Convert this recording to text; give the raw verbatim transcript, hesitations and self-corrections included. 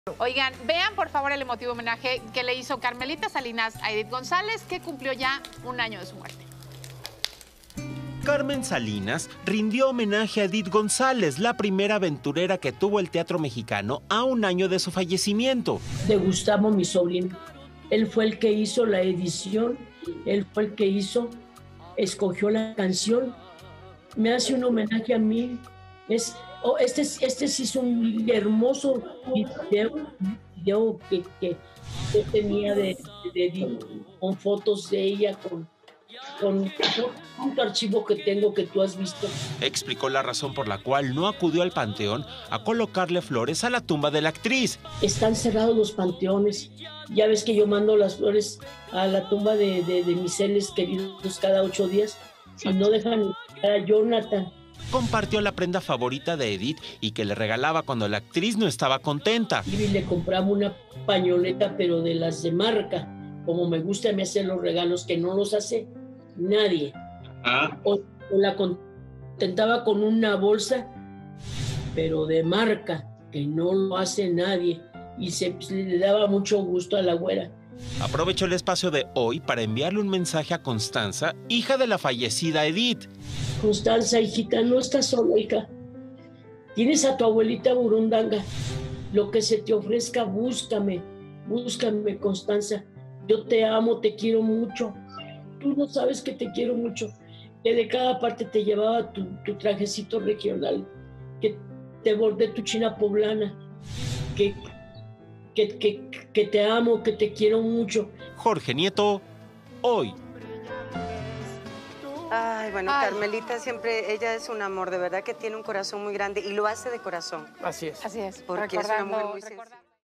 Oigan, vean por favor el emotivo homenaje que le hizo Carmelita Salinas a Edith González, que cumplió ya un año de su muerte. Carmen Salinas rindió homenaje a Edith González, la primera aventurera que tuvo el teatro mexicano a un año de su fallecimiento. De Gustavo, mi sobrino. Él fue el que hizo la edición, él fue el que hizo, escogió la canción. Me hace un homenaje a mí. Es, oh, este, este sí es un hermoso video, video que, que, que tenía de, de Edith, con fotos de ella, con... con un archivo que tengo que tú has visto. Explicó la razón por la cual no acudió al panteón a colocarle flores a la tumba de la actriz. Están cerrados los panteones. Ya ves que yo mando las flores a la tumba de, de, de mis seres queridos cada ocho días y no dejan a Jonathan. Compartió la prenda favorita de Edith y que le regalaba cuando la actriz no estaba contenta. Y le compraba una pañoleta, pero de las de marca. Como me gusta me hacer los regalos que no los hace nadie. Ah. O, o la contentaba con una bolsa, pero de marca, que no lo hace nadie. Y se le daba mucho gusto a la güera. Aprovechó el espacio de hoy para enviarle un mensaje a Constanza, hija de la fallecida Edith. Constanza, hijita, no estás sola, hija. Tienes a tu abuelita burundanga. Lo que se te ofrezca, búscame. Búscame, Constanza. Yo te amo, te quiero mucho. Tú no sabes que te quiero mucho. Que de cada parte te llevaba tu, tu trajecito regional. Que te bordé tu china poblana. Que, que, que, que te amo, que te quiero mucho. Jorge Nieto, hoy. Ay, bueno, Ay. Carmelita siempre, ella es un amor, de verdad que tiene un corazón muy grande y lo hace de corazón. Así es. Así es. Porque es una mujer muy sencilla.